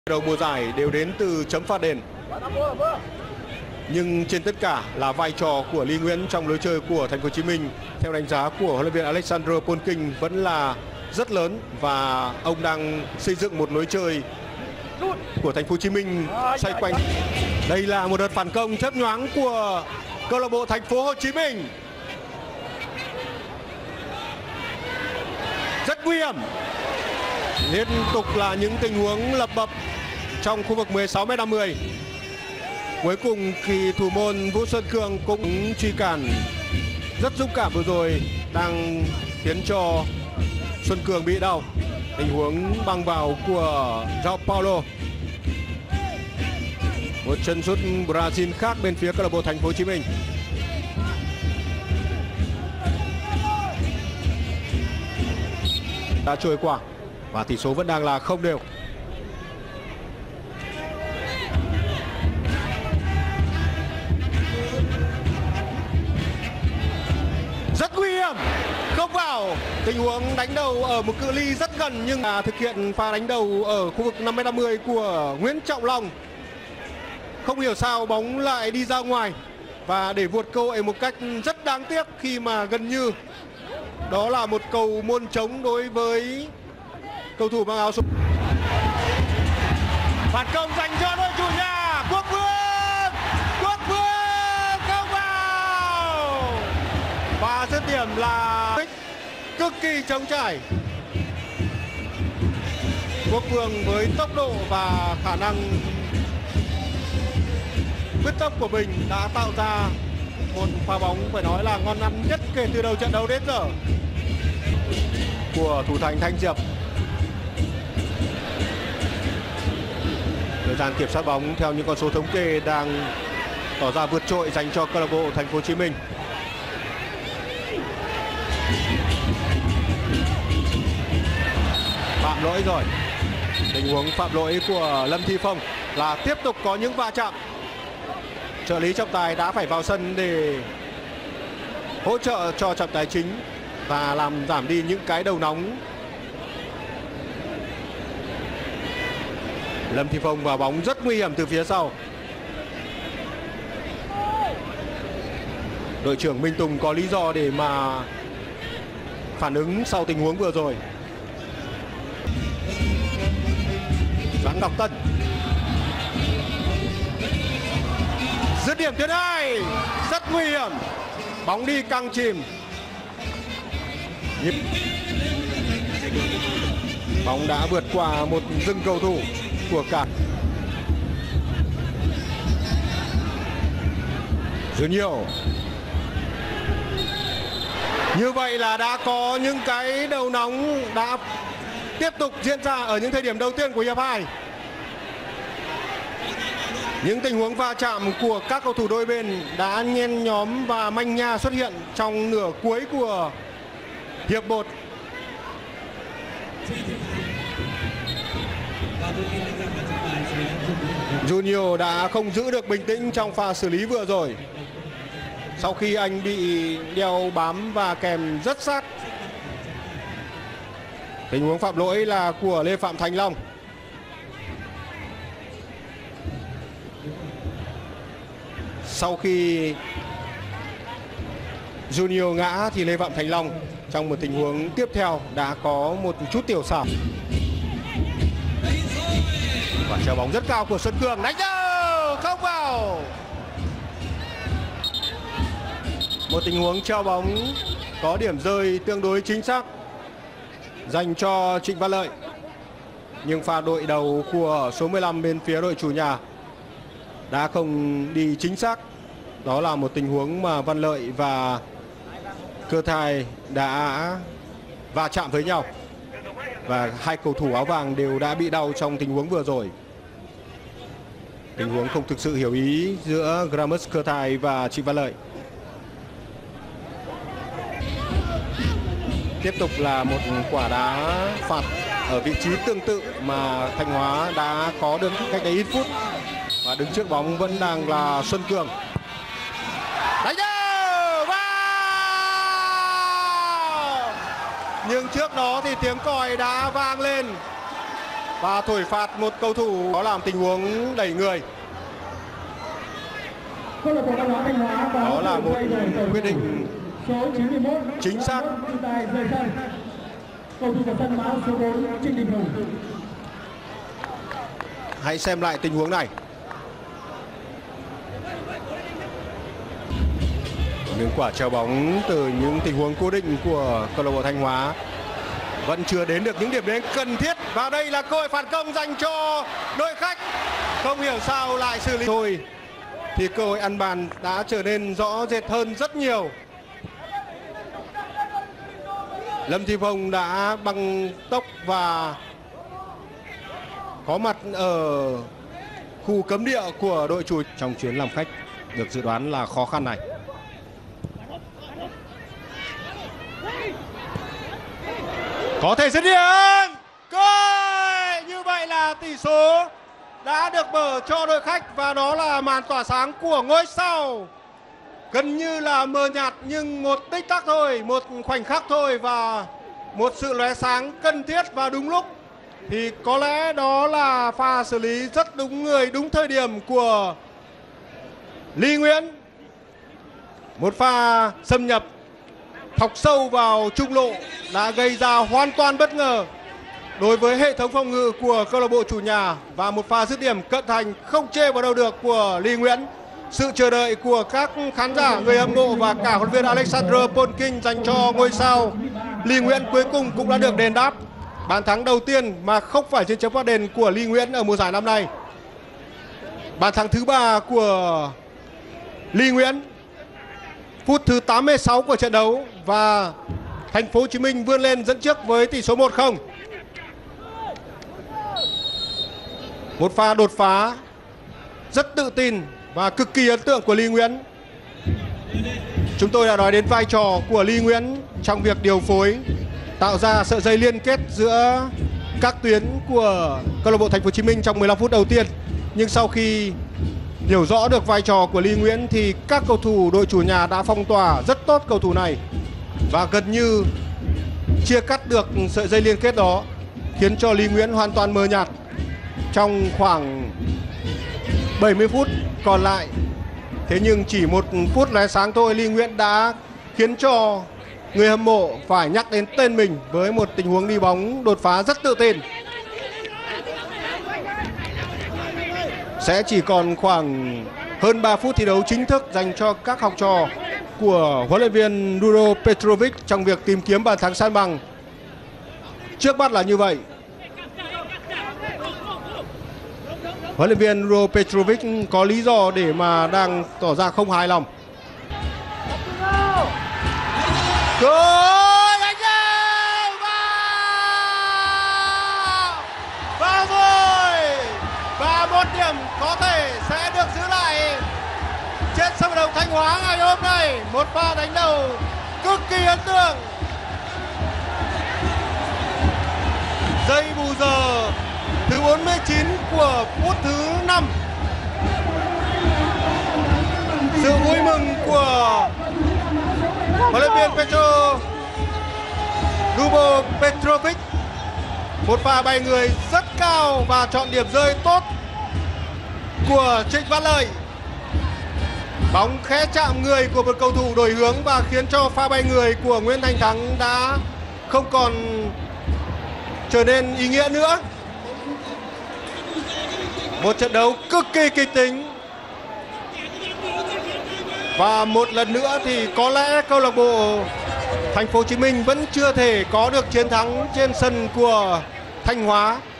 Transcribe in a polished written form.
Đầu mùa giải đều đến từ chấm phạt đền. Nhưng trên tất cả là vai trò của Lý Nguyễn trong lối chơi của Thành phố Hồ Chí Minh, theo đánh giá của huấn luyện viên Alexander Polking, vẫn là rất lớn, và ông đang xây dựng một lối chơi của Thành phố Hồ Chí Minh xoay quanh. Đây là một đợt phản công chớp nhoáng của câu lạc bộ Thành phố Hồ Chí Minh. Rất nguy hiểm. Liên tục là những tình huống lập bập trong khu vực 16m50. Cuối cùng khi thủ môn Vũ Xuân Cường cũng truy cản rất dũng cảm vừa rồi, đang khiến cho Xuân Cường bị đau. Tình huống băng vào của João Paulo. Một chân sút Brazil khác bên phía câu lạc bộ Thành phố Hồ Chí Minh. Đã trôi qua và tỷ số vẫn đang là không đều. Rất nguy hiểm, không vào. Tình huống đánh đầu ở một cự ly rất gần, nhưng thực hiện pha đánh đầu ở khu vực 5m50 của Nguyễn Trọng Long. Không hiểu sao bóng lại đi ra ngoài và để vượt cơ hội một cách rất đáng tiếc, khi mà gần như đó là một cầu môn trống đối với cầu thủ mang áo số. Phản công dành cho đội chủ nhà, Quốc Vương không vào. Và dứt điểm là cực kỳ trống trải. Quốc Vương với tốc độ và khả năng quyết tốc của mình đã tạo ra một pha bóng phải nói là ngon ăn nhất kể từ đầu trận đấu đến giờ của thủ thành Thanh Diệp. Thời gian kiểm soát bóng theo những con số thống kê đang tỏ ra vượt trội dành cho câu lạc bộ Thành phố Hồ Chí Minh. Phạm lỗi rồi. Tình huống phạm lỗi của Lâm Thi Phong là tiếp tục có những va chạm. Trợ lý trọng tài đã phải vào sân để hỗ trợ cho trọng tài chính và làm giảm đi những cái đầu nóng. Lâm Thi Phong vào bóng rất nguy hiểm từ phía sau. Đội trưởng Minh Tùng có lý do để mà phản ứng sau tình huống vừa rồi. Doãn Ngọc Tân. Dứt điểm thứ hai rất nguy hiểm, bóng đi căng chìm. Bóng đã vượt qua một dưng cầu thủ của cả Junior. Như vậy là đã có những cái đầu nóng đã tiếp tục diễn ra ở những thời điểm đầu tiên của hiệp 2. Những tình huống va chạm của các cầu thủ đôi bên đã nhen nhóm và manh nha xuất hiện trong nửa cuối của hiệp 1. Junior đã không giữ được bình tĩnh trong pha xử lý vừa rồi, sau khi anh bị đeo bám và kèm rất sát. Tình huống phạm lỗi là của Lê Phạm Thành Long. Sau khi Junior ngã thì Lê Phạm Thành Long trong một tình huống tiếp theo đã có một chút tiểu xảo. Và treo bóng rất cao của Xuân Cường, đánh đâu không vào. Một tình huống treo bóng có điểm rơi tương đối chính xác dành cho Trịnh Văn Lợi, nhưng pha đội đầu của số 15 bên phía đội chủ nhà đã không đi chính xác. Đó là một tình huống mà Văn Lợi và Cơ Thài đã va chạm với nhau, và hai cầu thủ áo vàng đều đã bị đau trong tình huống vừa rồi. Tình huống không thực sự hiểu ý giữa Gramus Cơ Thài và Trịnh Văn Lợi. Tiếp tục là một quả đá phạt ở vị trí tương tự mà Thanh Hóa đã có được cách đây ít phút. Và đứng trước bóng vẫn đang là Xuân Cường. Đánh đâu vào. Nhưng trước đó thì tiếng còi đã vang lên và thổi phạt một cầu thủ có làm tình huống đẩy người. Đó là một quyết định chính xác. Hãy xem lại tình huống này. Những quả chuyền bóng từ những tình huống cố định của câu lạc bộ Thanh Hóa vẫn chưa đến được những điểm đến cần thiết, và đây là cơ hội phản công dành cho đội khách. Không hiểu sao lại xử lý thôi thì cơ hội ăn bàn đã trở nên rõ rệt hơn rất nhiều. Lâm Thị Phong đã băng tốc và có mặt ở khu cấm địa của đội chủ trong chuyến làm khách được dự đoán là khó khăn này. Có thể dứt điểm. Coi như vậy là tỷ số đã được mở cho đội khách, và đó là màn tỏa sáng của ngôi sao. Gần như là mờ nhạt nhưng một tích tắc thôi, một khoảnh khắc thôi, và một sự lóe sáng cần thiết và đúng lúc. Thì có lẽ đó là pha xử lý rất đúng người, đúng thời điểm của Ly Nguyễn. Một pha xâm nhập thọc sâu vào trung lộ đã gây ra hoàn toàn bất ngờ đối với hệ thống phòng ngự của câu lạc bộ chủ nhà, và một pha dứt điểm cận thành không chê vào đâu được của Ly Nguyễn. Sự chờ đợi của các khán giả, người hâm mộ và cả huấn luyện viên Alexander Polking dành cho ngôi sao Ly Nguyễn cuối cùng cũng đã được đền đáp. Bàn thắng đầu tiên mà không phải trên chấm phạt đền của Ly Nguyễn ở mùa giải năm nay. Bàn thắng thứ 3 của Ly Nguyễn phút thứ 86 của trận đấu, và Thành phố Hồ Chí Minh vươn lên dẫn trước với tỷ số 1-0. Một pha đột phá rất tự tin và cực kỳ ấn tượng của Ly Nguyễn. Chúng tôi đã nói đến vai trò của Ly Nguyễn trong việc điều phối, tạo ra sợi dây liên kết giữa các tuyến của câu lạc bộ Thành phố Hồ Chí Minh trong 15 phút đầu tiên. Nhưng sau khi hiểu rõ được vai trò của Ly Nguyễn thì các cầu thủ đội chủ nhà đã phong tỏa rất tốt cầu thủ này và gần như chia cắt được sợi dây liên kết đó, khiến cho Ly Nguyễn hoàn toàn mờ nhạt trong khoảng 70 phút còn lại. Thế nhưng chỉ một phút lóe sáng thôi, Ly Nguyễn đã khiến cho người hâm mộ phải nhắc đến tên mình với một tình huống đi bóng đột phá rất tự tin. Sẽ chỉ còn khoảng hơn 3 phút thi đấu chính thức dành cho các học trò của huấn luyện viên Đuro Petrovic trong việc tìm kiếm bàn thắng san bằng. Trước mắt là như vậy. Huấn luyện viên Đuro Petrovic có lý do để mà đang tỏ ra không hài lòng. Rồi đánh nhau vào rồi, và một điểm có thể sẽ được giữ lại trên sân vận động Thanh Hóa ngày hôm nay. Một pha đánh đầu cực kỳ ấn tượng. Giây bù giờ thứ 49 của phút thứ 5. Sự vui mừng của huấn luyện viên Đuro Petrovic. Một pha bay người rất cao và chọn điểm rơi tốt của Trịnh Văn Lợi. Bóng khẽ chạm người của một cầu thủ đổi hướng và khiến cho pha bay người của Nguyễn Thành Thắng đã không còn trở nên ý nghĩa nữa. Một trận đấu cực kỳ kịch tính. Và một lần nữa thì có lẽ câu lạc bộ Thành phố Hồ Chí Minh vẫn chưa thể có được chiến thắng trên sân của Thanh Hóa.